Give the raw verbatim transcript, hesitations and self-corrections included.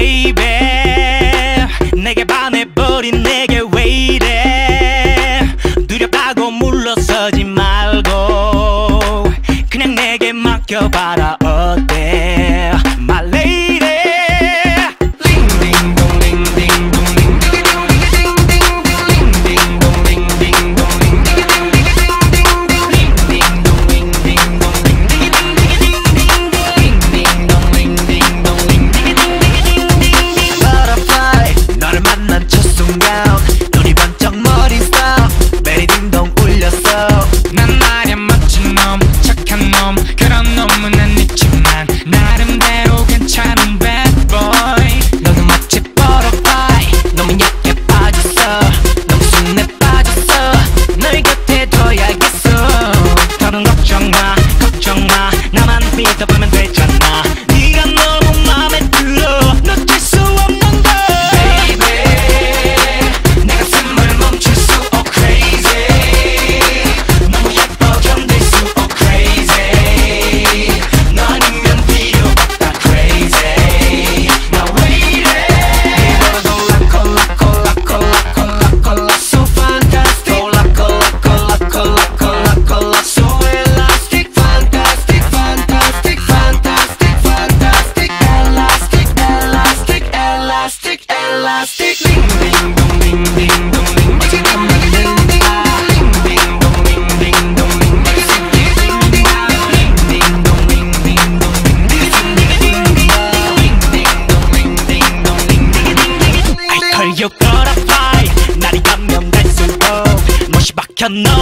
baby 내게 반해버린 내게 왜 이래 두렵다고 물러서지 말고 그냥 내게 맡겨봐라 어때 My lady 눈이 번쩍 머리 stop 베리 딩동 울렸어 난 말야 멋진 놈 착한 놈 그런 놈은 아니지만 나름대로 괜찮은 bad boy 너는 마치 butterfly 너무 약해 빠졌어 너무 순해 빠졌어 널 곁에 둬야겠어 더는 걱정 마 걱정 마 나만 믿어보면 되잖아 네가 너무 맘에 들어 놓칠 수 없는 걸 Elastic, ding ding dong ding ding dong ding. Masih tambah dendah. Ding ding dong ding ding dong ding. Masih ding ding ding dong ding ding dong ding. Ding ding dong ding ding dong ding. I call you butterfly. 날이 가면 갈수록 멋이 박혀 너